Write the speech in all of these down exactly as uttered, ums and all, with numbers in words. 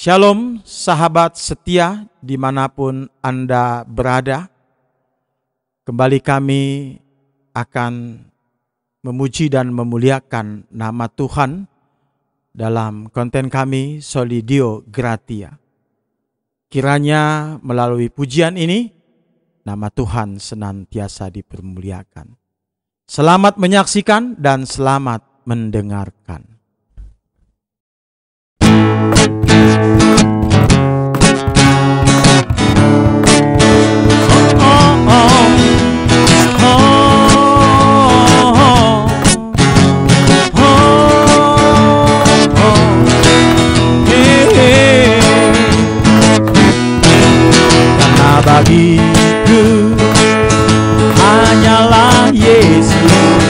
Shalom sahabat setia dimanapun Anda berada. Kembali kami akan memuji dan memuliakan nama Tuhan dalam konten kami Solidio Gratia. Kiranya melalui pujian ini nama Tuhan senantiasa dipermuliakan. Selamat menyaksikan dan selamat mendengarkan. Bagiku hanyalah Yesus,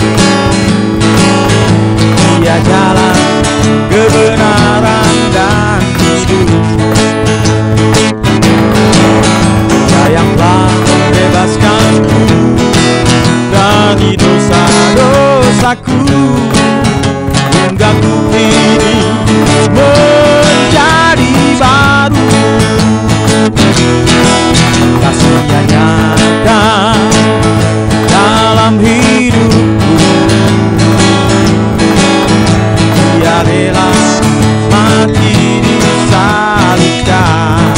Dia jalan kebenaran dan hidup. Dia yang telah membebaskanku dari dosa-dosaku, hingga ku kini menjadi baru. Kasih-Nya nyata dalam hidupku, Dia rela mati disalibkan,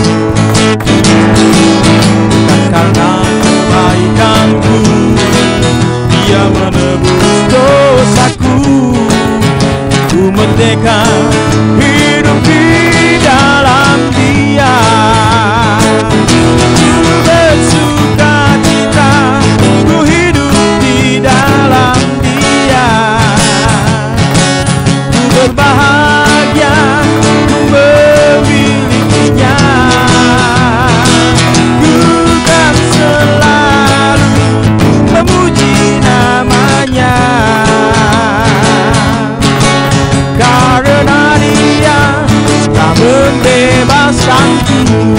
bukan karena kebaikanku, Dia menebus dosaku. Ku merdeka hidup di dalam Dia. Bersuka cita, ku hidup di dalam Dia. Ku berbahagia, ku memilikinya. Ku kan selalu memuji namanya, karena Dia telah membebaskanku.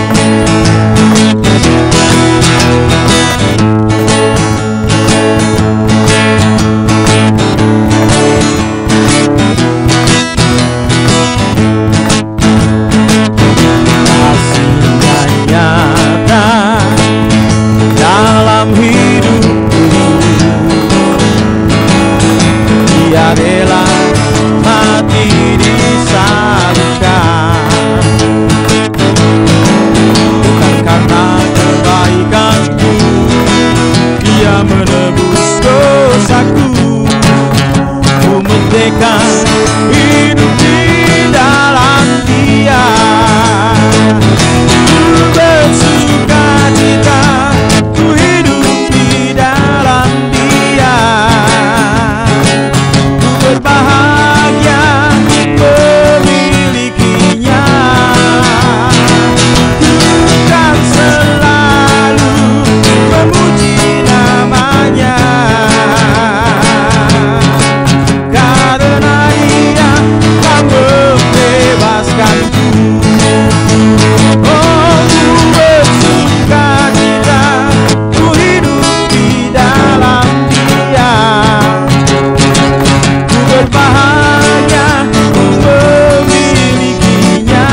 Dia rela mati disalibkan, bukan karena kebaikanku, Dia menebus dosaku. Ku merdeka hidup di dalam Dia. Ku bersuka cita, ku hidup di dalam Dia. Berbahagia memilikinya. Ku kan selalu memuji namanya, karena Dia telah membebaskanku. Oh, ku bersuka cita, ku hidup di dalam Dia. Ku berbahagia memilikinya.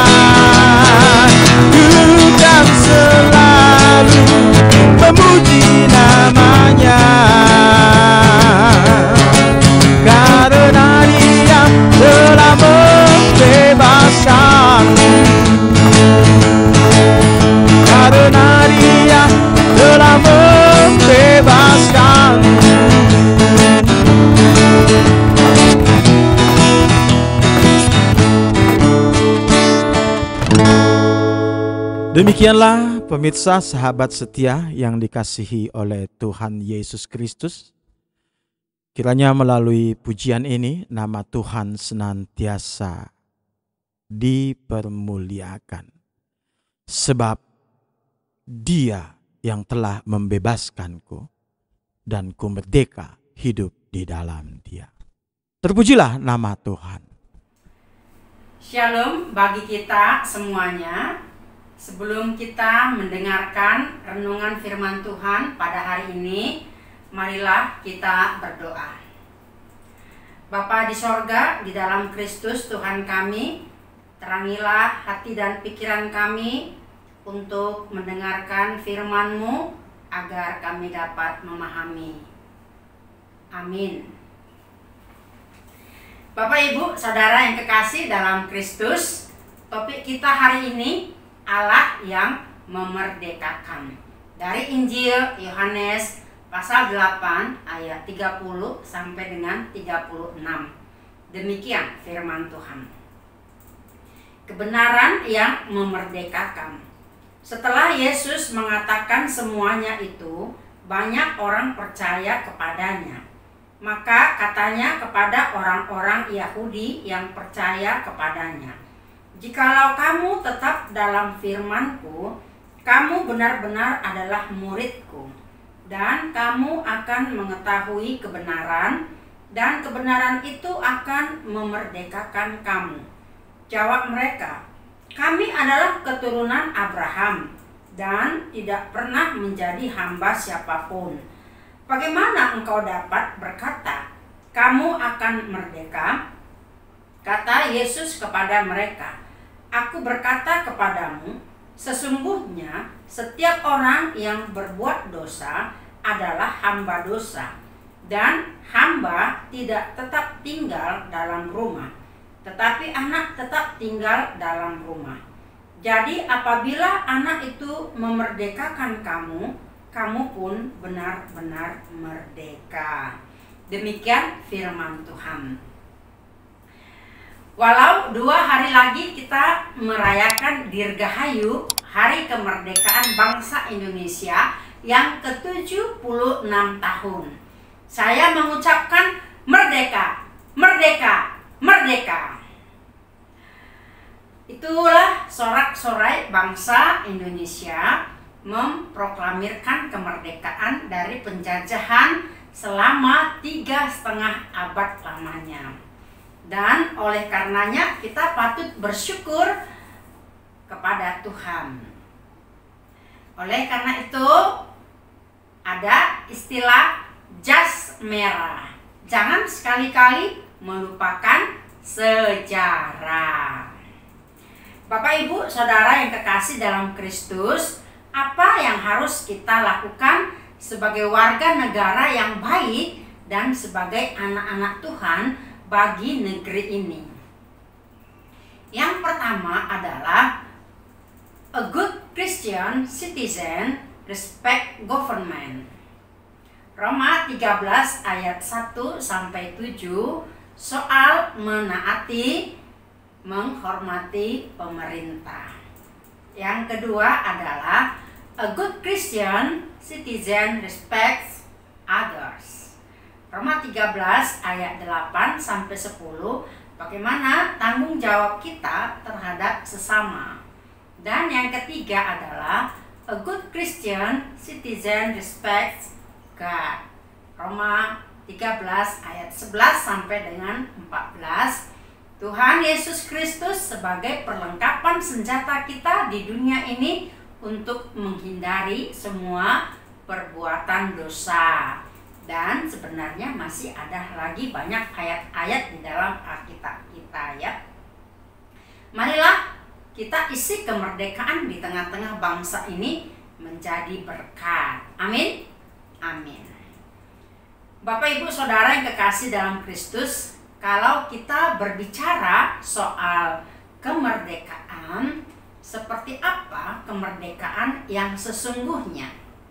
Ku kan selalu memuji namanya, karena Dia telah membebaskanku. Karena Dia telah membebaskanku. Demikianlah pemirsa sahabat setia yang dikasihi oleh Tuhan Yesus Kristus. Kiranya melalui pujian ini nama Tuhan senantiasa dipermuliakan. Sebab Dia yang telah membebaskanku dan ku merdeka hidup di dalam Dia. Terpujilah nama Tuhan. Shalom bagi kita semuanya. Sebelum kita mendengarkan renungan firman Tuhan pada hari ini, marilah kita berdoa. Bapa di sorga, di dalam Kristus Tuhan kami, Terangilah hati dan pikiran kami untuk mendengarkan firman-Mu agar kami dapat memahami. Amin. Bapak, Ibu, Saudara yang kekasih dalam Kristus, topik kita hari ini Allah yang memerdekakan. Dari Injil Yohanes pasal delapan ayat tiga puluh sampai dengan tiga puluh enam. Demikian firman Tuhan. Kebenaran yang memerdekakan. Setelah Yesus mengatakan semuanya itu, banyak orang percaya kepadanya. Maka katanya kepada orang-orang Yahudi yang percaya kepadanya, "Jikalau kamu tetap dalam firman-Ku, kamu benar-benar adalah murid-Ku, dan kamu akan mengetahui kebenaran, dan kebenaran itu akan memerdekakan kamu." Jawab mereka, "Kami adalah keturunan Abraham dan tidak pernah menjadi hamba siapapun. Bagaimana engkau dapat berkata, kamu akan merdeka?" Kata Yesus kepada mereka, "Aku berkata kepadamu, sesungguhnya setiap orang yang berbuat dosa adalah hamba dosa, dan hamba tidak tetap tinggal dalam rumah, tetapi anak tetap tinggal dalam rumah. Jadi apabila anak itu memerdekakan kamu, kamu pun benar-benar merdeka." Demikian firman Tuhan. Walau dua hari lagi kita merayakan Dirgahayu, Hari Kemerdekaan Bangsa Indonesia yang ke tujuh puluh enam tahun, saya mengucapkan merdeka, merdeka, merdeka. Itulah sorak-sorai bangsa Indonesia memproklamirkan kemerdekaan dari penjajahan selama tiga setengah abad lamanya. Dan oleh karenanya kita patut bersyukur kepada Tuhan. Oleh karena itu ada istilah jas merah. Jangan sekali-kali melupakan sejarah. Bapak, Ibu, Saudara yang kekasih dalam Kristus, apa yang harus kita lakukan sebagai warga negara yang baik dan sebagai anak-anak Tuhan bagi negeri ini? Yang pertama adalah a good Christian citizen respect government. Roma tiga belas ayat satu sampai tujuh soal menaati, menghormati pemerintah. Yang kedua adalah a good Christian citizen respects others. Roma tiga belas ayat delapan sampai sepuluh, bagaimana tanggung jawab kita terhadap sesama. Dan yang ketiga adalah a good Christian citizen respects God. Roma tiga belas ayat sebelas sampai dengan empat belas. Tuhan Yesus Kristus sebagai perlengkapan senjata kita di dunia ini untuk menghindari semua perbuatan dosa. Dan sebenarnya masih ada lagi banyak ayat-ayat di dalam Alkitab kita, ya. Marilah kita isi kemerdekaan di tengah-tengah bangsa ini menjadi berkat. Amin. Amin. Bapak, Ibu, Saudara yang kekasih dalam Kristus, kalau kita berbicara soal kemerdekaan, seperti apa kemerdekaan yang sesungguhnya?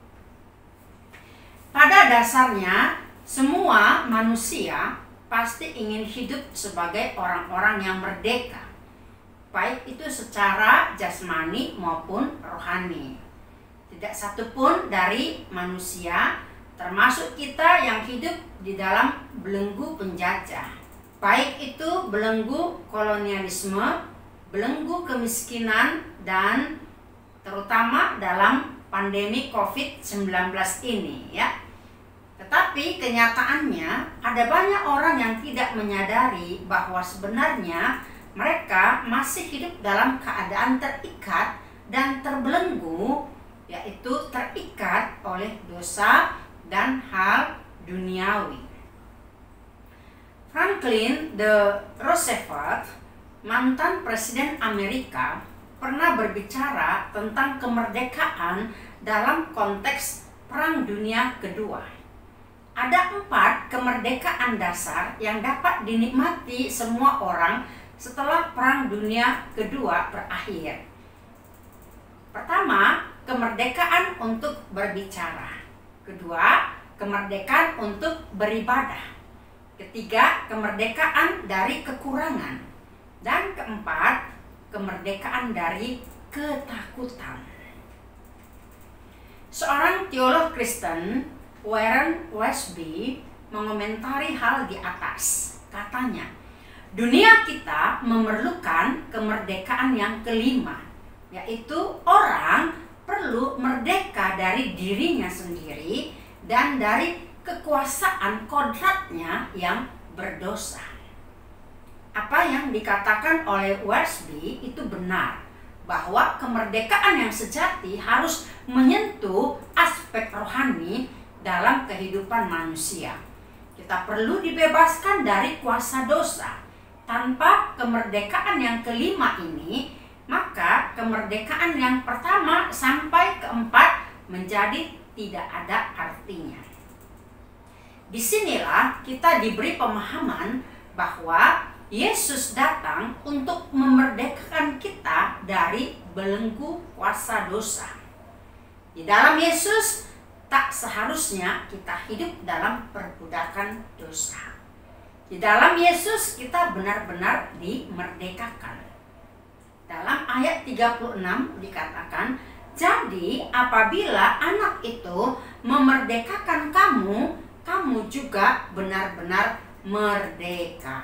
Pada dasarnya, semua manusia pasti ingin hidup sebagai orang-orang yang merdeka, baik itu secara jasmani maupun rohani. Tidak satupun dari manusia, termasuk kita yang hidup di dalam belenggu penjajah, baik itu belenggu kolonialisme, belenggu kemiskinan, dan terutama dalam pandemi covid sembilan belas ini, ya. Tetapi kenyataannya ada banyak orang yang tidak menyadari bahwa sebenarnya mereka masih hidup dalam keadaan terikat dan terbelenggu, yaitu terikat oleh dosa dan hal duniawi. Franklin D. Roosevelt mantan Presiden Amerika, pernah berbicara tentang kemerdekaan dalam konteks Perang Dunia Kedua. Ada empat kemerdekaan dasar yang dapat dinikmati semua orang setelah Perang Dunia Kedua berakhir. Pertama, kemerdekaan untuk berbicara. Kedua, kemerdekaan untuk beribadah. Ketiga, kemerdekaan dari kekurangan. Dan keempat, kemerdekaan dari ketakutan. Seorang teolog Kristen, Warren Wiersbe, mengomentari hal di atas. Katanya, dunia kita memerlukan kemerdekaan yang kelima, yaitu orang perlu merdeka dari dirinya sendiri dan dari kekuasaan kodratnya yang berdosa. Apa yang dikatakan oleh Wiersbe itu benar, bahwa kemerdekaan yang sejati harus menyentuh aspek rohani dalam kehidupan manusia. Kita perlu dibebaskan dari kuasa dosa. Tanpa kemerdekaan yang kelima ini, maka kemerdekaan yang pertama sampai keempat menjadi tidak ada artinya. Disinilah kita diberi pemahaman bahwa Yesus datang untuk memerdekakan kita dari belenggu kuasa dosa. Di dalam Yesus, tak seharusnya kita hidup dalam perbudakan dosa. Di dalam Yesus kita benar-benar dimerdekakan. Dalam ayat tiga puluh enam dikatakan, jadi apabila anak itu memerdekakan kamu, kamu juga benar-benar merdeka.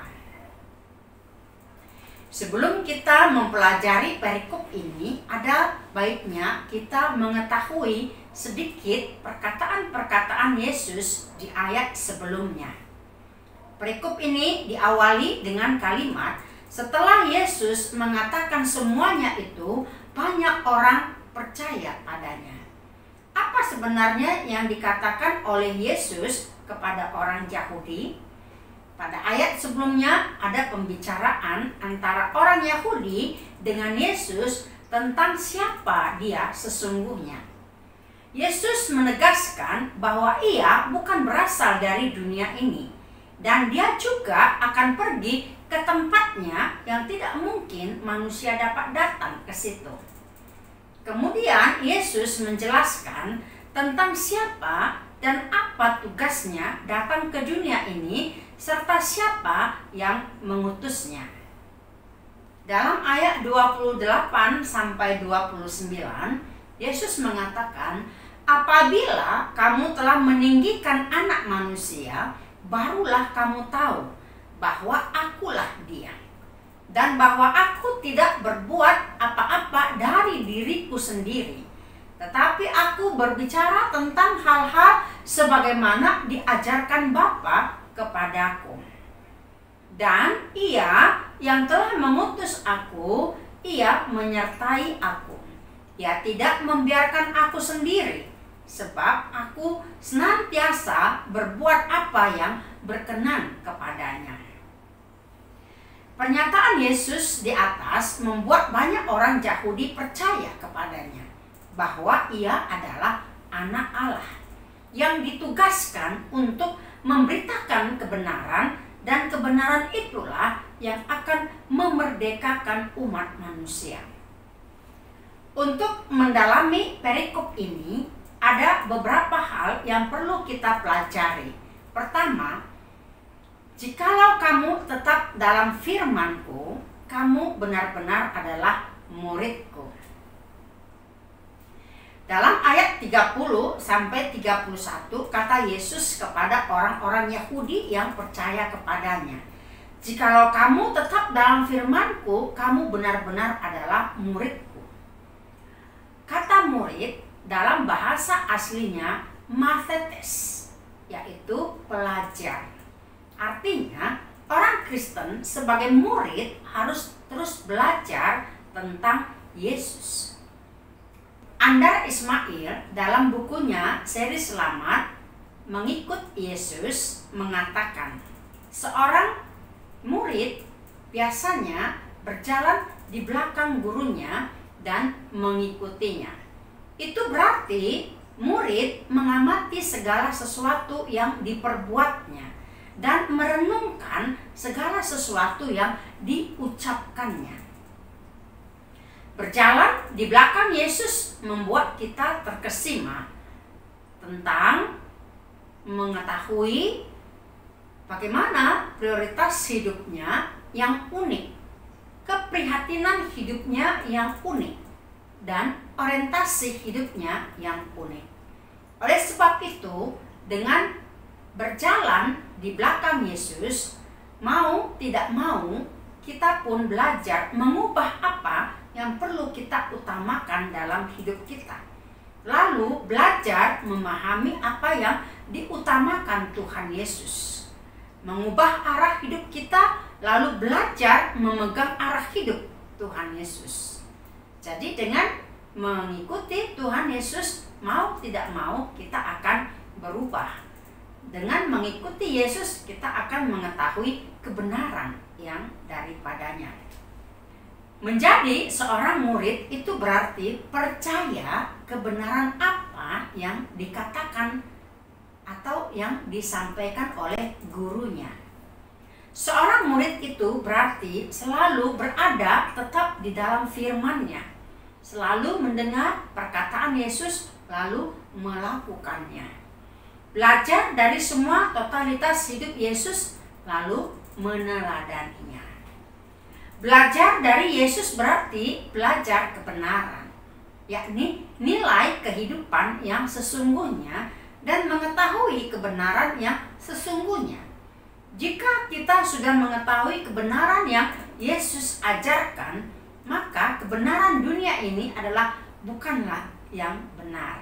Sebelum kita mempelajari perikop ini, ada baiknya kita mengetahui sedikit perkataan-perkataan Yesus di ayat sebelumnya. Perikop ini diawali dengan kalimat, setelah Yesus mengatakan semuanya itu, banyak orang percaya padanya. Apa sebenarnya yang dikatakan oleh Yesus kepada orang Yahudi? Pada ayat sebelumnya ada pembicaraan antara orang Yahudi dengan Yesus tentang siapa dia sesungguhnya. Yesus menegaskan bahwa ia bukan berasal dari dunia ini, dan dia juga akan pergi ke tempatnya yang tidak mungkin manusia dapat datang ke situ. Kemudian Yesus menjelaskan tentang siapa dan apa tugasnya datang ke dunia ini, serta siapa yang mengutusnya. Dalam ayat dua puluh delapan sampai dua puluh sembilan, Yesus mengatakan, apabila kamu telah meninggikan anak manusia, barulah kamu tahu bahwa akulah dia, dan bahwa aku tidak berbuat apa-apa dari diriku sendiri, tetapi aku berbicara tentang hal-hal sebagaimana diajarkan Bapa kepadaku. Dan ia yang telah mengutus aku, ia menyertai aku. Ia tidak membiarkan aku sendiri, sebab aku senantiasa berbuat apa yang berkenan kepadanya. Pernyataan Yesus di atas membuat banyak orang Yahudi percaya kepadanya, bahwa ia adalah anak Allah yang ditugaskan untuk memberitakan kebenaran, dan kebenaran itulah yang akan memerdekakan umat manusia. Untuk mendalami perikop ini, ada beberapa hal yang perlu kita pelajari. Pertama, jikalau kamu tetap dalam firman-Ku, kamu benar-benar adalah murid-Ku. Dalam ayat tiga puluh sampai tiga puluh satu, kata Yesus kepada orang-orang Yahudi yang percaya kepadanya, jikalau kamu tetap dalam firman-Ku, kamu benar-benar adalah murid-Ku. Kata murid dalam bahasa aslinya mathetes, yaitu pelajar. Artinya, orang Kristen sebagai murid harus terus belajar tentang Yesus. Andar Ismail dalam bukunya Seri Selamat Mengikut Yesus mengatakan, seorang murid biasanya berjalan di belakang gurunya dan mengikutinya. Itu berarti murid mengamati segala sesuatu yang diperbuatnya dan merenungkan segala sesuatu yang diucapkannya. Berjalan di belakang Yesus membuat kita terkesima tentang mengetahui bagaimana prioritas hidupnya yang unik, keprihatinan hidupnya yang unik, dan orientasi hidupnya yang unik. Oleh sebab itu, dengan berjalan di belakang Yesus, mau tidak mau kita pun belajar mengubah apa yang perlu kita utamakan dalam hidup kita. Lalu belajar memahami apa yang diutamakan Tuhan Yesus. Mengubah arah hidup kita, lalu belajar memegang arah hidup Tuhan Yesus. Jadi dengan mengikuti Tuhan Yesus, mau tidak mau kita akan berubah. Dengan mengikuti Yesus, kita akan mengetahui kebenaran yang daripadanya. Menjadi seorang murid itu berarti percaya kebenaran apa yang dikatakan atau yang disampaikan oleh gurunya. Seorang murid itu berarti selalu berada tetap di dalam firman-Nya, selalu mendengar perkataan Yesus lalu melakukannya. Belajar dari semua totalitas hidup Yesus lalu meneladaninya. Belajar dari Yesus berarti belajar kebenaran, yakni nilai kehidupan yang sesungguhnya dan mengetahui kebenaran yang sesungguhnya. Jika kita sudah mengetahui kebenaran yang Yesus ajarkan, maka kebenaran dunia ini adalah bukanlah yang benar.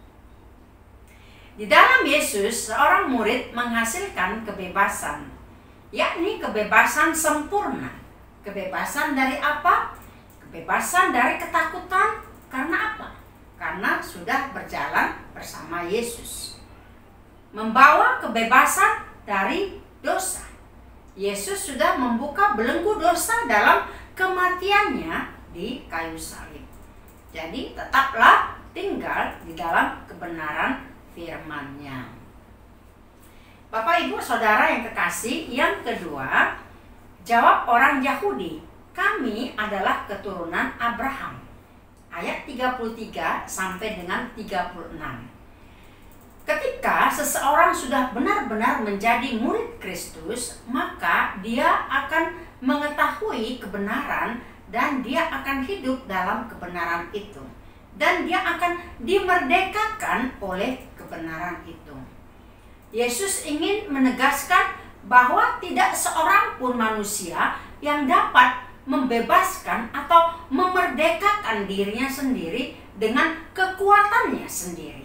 Di dalam Yesus, seorang murid menghasilkan kebebasan, yakni kebebasan sempurna. Kebebasan dari apa? Kebebasan dari ketakutan. Karena apa? Karena sudah berjalan bersama Yesus. Membawa kebebasan dari dosa. Yesus sudah membuka belenggu dosa dalam kematiannya di kayu salib. Jadi tetaplah tinggal di dalam kebenaran firman-Nya. Bapak, Ibu, Saudara yang kekasih, yang kedua, jawab orang Yahudi, kami adalah keturunan Abraham. Ayat tiga puluh tiga sampai dengan tiga puluh enam. Ketika seseorang sudah benar-benar menjadi murid Kristus, maka dia akan mengetahui kebenaran dan dia akan hidup dalam kebenaran itu. Dan dia akan dimerdekakan oleh kebenaran itu. Yesus ingin menegaskan bahwa tidak seorang pun manusia yang dapat membebaskan atau memerdekakan dirinya sendiri dengan kekuatannya sendiri.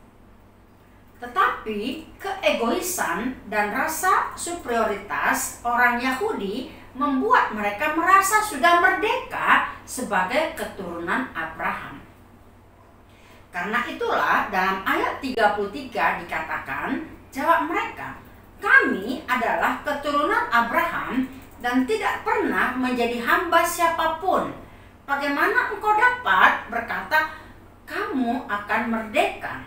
Tetapi keegoisan dan rasa superioritas orang Yahudi membuat mereka merasa sudah merdeka sebagai keturunan Abraham. Karena itulah dalam ayat tiga puluh tiga dikatakan, jawab mereka, kami adalah keturunan Abraham dan tidak pernah menjadi hamba siapapun. Bagaimana engkau dapat berkata, kamu akan merdeka?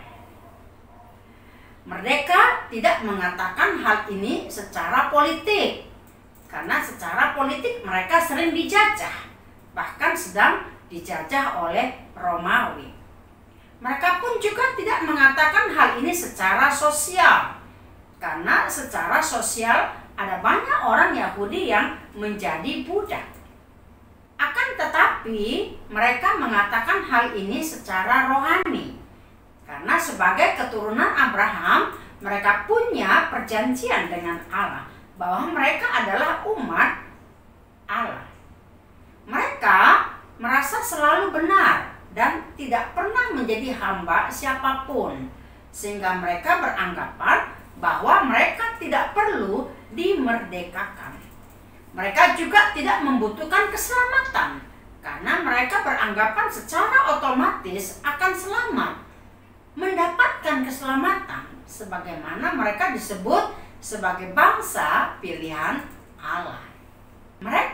Merdeka tidak mengatakan hal ini secara politik. Karena secara politik mereka sering dijajah. Bahkan sedang dijajah oleh Romawi. Mereka pun juga tidak mengatakan hal ini secara sosial. Karena secara sosial ada banyak orang Yahudi yang menjadi budak. Akan tetapi mereka mengatakan hal ini secara rohani. Karena sebagai keturunan Abraham, mereka punya perjanjian dengan Allah bahwa mereka adalah umat Allah. Mereka merasa selalu benar dan tidak pernah menjadi hamba siapapun, sehingga mereka beranggapan bahwa mereka tidak perlu dimerdekakan. Mereka juga tidak membutuhkan keselamatan, karena mereka beranggapan secara otomatis akan selamat, mendapatkan keselamatan, sebagaimana mereka disebut sebagai bangsa pilihan Allah. Mereka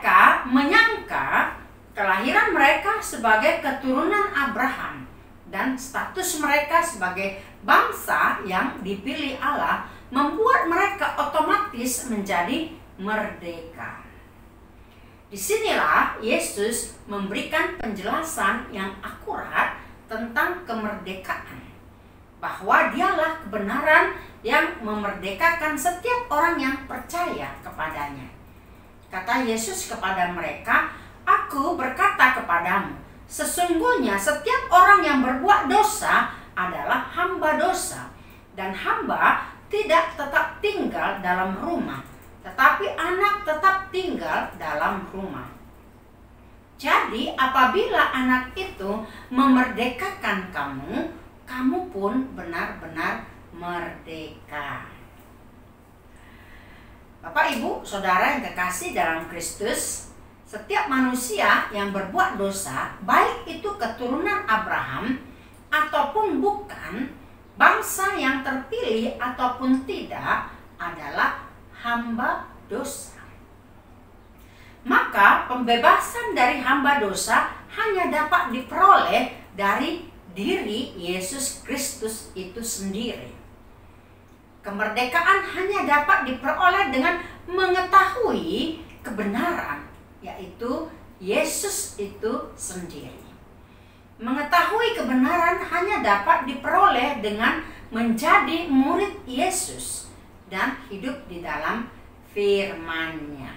menyangka kelahiran mereka sebagai keturunan Abraham dan status mereka sebagai bangsa yang dipilih Allah membuat mereka otomatis menjadi merdeka. Disinilah Yesus memberikan penjelasan yang akurat tentang kemerdekaan, bahwa dialah kebenaran yang memerdekakan setiap orang yang percaya kepadanya. Kata Yesus kepada mereka, "Aku berkata kepadamu, sesungguhnya setiap orang yang berbuat dosa adalah hamba dosa, dan hamba tidak tetap tinggal dalam rumah, tetapi anak tetap tinggal dalam rumah." Jadi apabila anak itu memerdekakan kamu, kamu pun benar-benar merdeka. Bapak, Ibu, Saudara yang kekasih dalam Kristus, setiap manusia yang berbuat dosa, baik itu keturunan Abraham ataupun bukan, bangsa yang terpilih ataupun tidak, adalah hamba dosa. Maka pembebasan dari hamba dosa hanya dapat diperoleh dari diri Yesus Kristus itu sendiri. Kemerdekaan hanya dapat diperoleh dengan mengetahui kebenaran, yaitu Yesus itu sendiri. Mengetahui kebenaran hanya dapat diperoleh dengan menjadi murid Yesus dan hidup di dalam firman-Nya.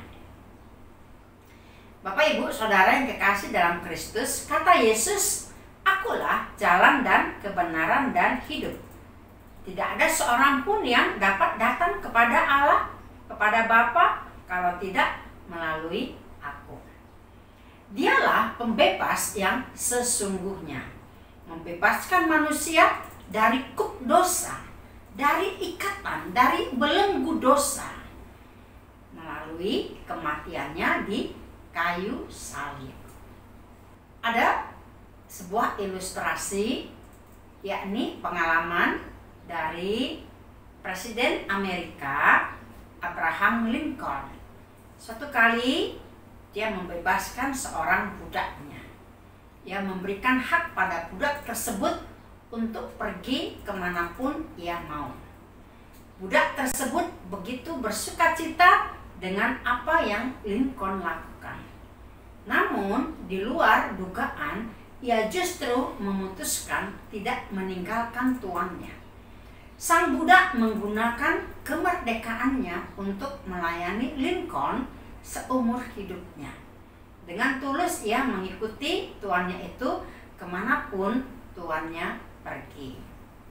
Bapak, Ibu, Saudara yang kekasih dalam Kristus, kata Yesus, "Akulah jalan dan kebenaran dan hidup. Tidak ada seorang pun yang dapat datang kepada Allah, kepada Bapa, kalau tidak melalui Aku." Dialah pembebas yang sesungguhnya, membebaskan manusia dari kuk dosa, dari ikatan, dari belenggu dosa, melalui kematiannya di kayu salib. Ada sebuah ilustrasi, yakni pengalaman dari Presiden Amerika Abraham Lincoln. Suatu kali dia membebaskan seorang budaknya. Dia memberikan hak pada budak tersebut untuk pergi kemanapun ia mau. Budak tersebut begitu bersukacita dengan apa yang Lincoln lakukan. Namun di luar dugaan, ia justru memutuskan tidak meninggalkan tuannya. Sang budak menggunakan kemerdekaannya untuk melayani Lincoln seumur hidupnya. Dengan tulus ia mengikuti tuannya itu kemanapun tuannya pergi.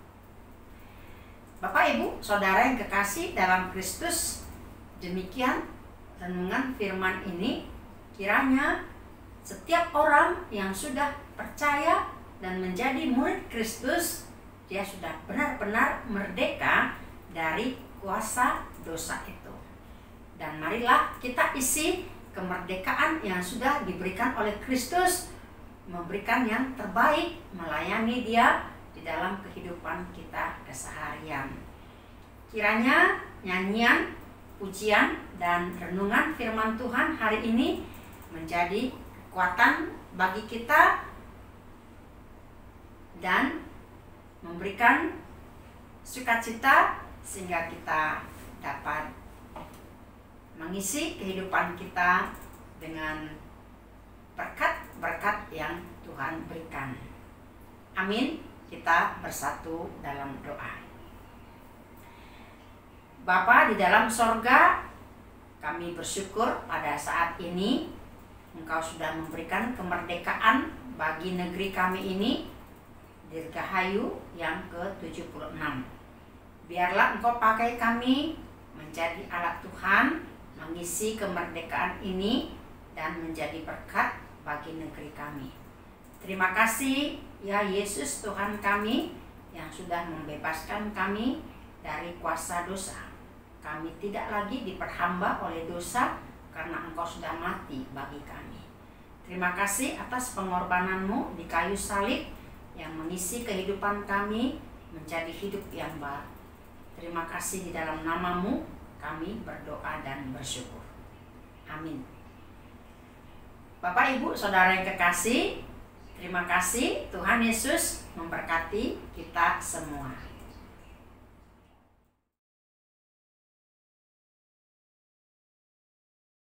Bapak, Ibu, Saudara yang kekasih dalam Kristus, demikian renungan firman ini. Kiranya setiap orang yang sudah percaya dan menjadi murid Kristus, dia sudah benar-benar merdeka dari kuasa dosa itu. Dan marilah kita isi kemerdekaan yang sudah diberikan oleh Kristus, memberikan yang terbaik, melayani Dia di dalam kehidupan kita keseharian. Kiranya nyanyian, pujian, dan renungan firman Tuhan hari ini menjadi kekuatan bagi kita dan memberikan sukacita sehingga kita dapat mengisi kehidupan kita dengan berkat-berkat yang Tuhan berikan. Amin. Kita bersatu dalam doa. Bapa di dalam sorga, kami bersyukur pada saat ini Engkau sudah memberikan kemerdekaan bagi negeri kami ini, Dirgahayu yang ke tujuh puluh enam. Biarlah Engkau pakai kami menjadi alat Tuhan, mengisi kemerdekaan ini dan menjadi berkat bagi negeri kami. Terima kasih ya Yesus Tuhan kami yang sudah membebaskan kami dari kuasa dosa. Kami tidak lagi diperhamba oleh dosa karena Engkau sudah mati bagi kami. Terima kasih atas pengorbanan-Mu di kayu salib yang mengisi kehidupan kami menjadi hidup yang baru. Terima kasih di dalam nama-Mu kami berdoa dan bersyukur. Amin. Bapak, Ibu, Saudara yang kekasih, terima kasih. Tuhan Yesus memberkati kita semua.